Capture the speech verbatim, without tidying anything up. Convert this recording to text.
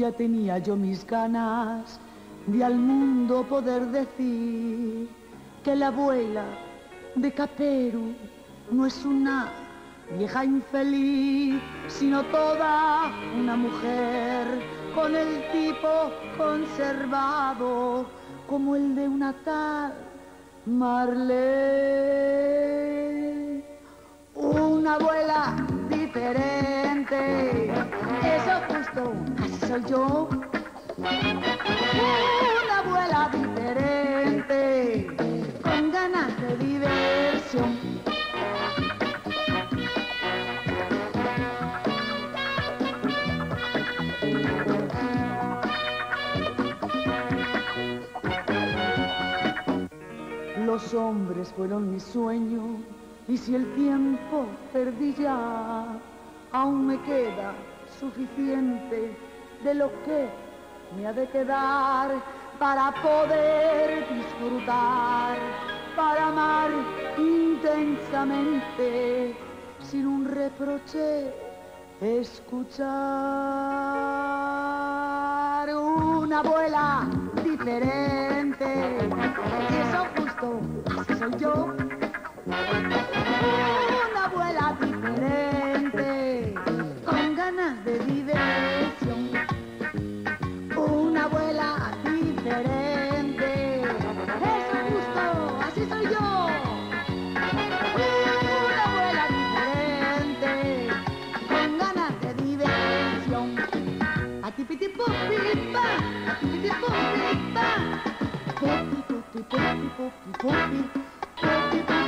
Ya tenía yo mis ganas de al mundo poder decir que la abuela de Caperu no es una vieja infeliz, sino toda una mujer con el tipo conservado como el de una tal Marlene. Una abuela diferente, eso justo, así soy yo. Una abuela diferente, con ganas de diversión. Los hombres fueron mi sueño, y si el tiempo perdí ya, aún me queda suficiente de lo que me ha de quedar para poder disfrutar, para amar intensamente, sin un reproche escuchar. Una abuela diferente, eso justo, así soy yo. Una abuela diferente, con ganas de diversión. Una abuela diferente, eso justo, así soy yo. Una abuela diferente, con ganas de diversión. A ti piti pupi pa, a ti piti pupi pa, pupi pupi pupi pupi pupi pupi.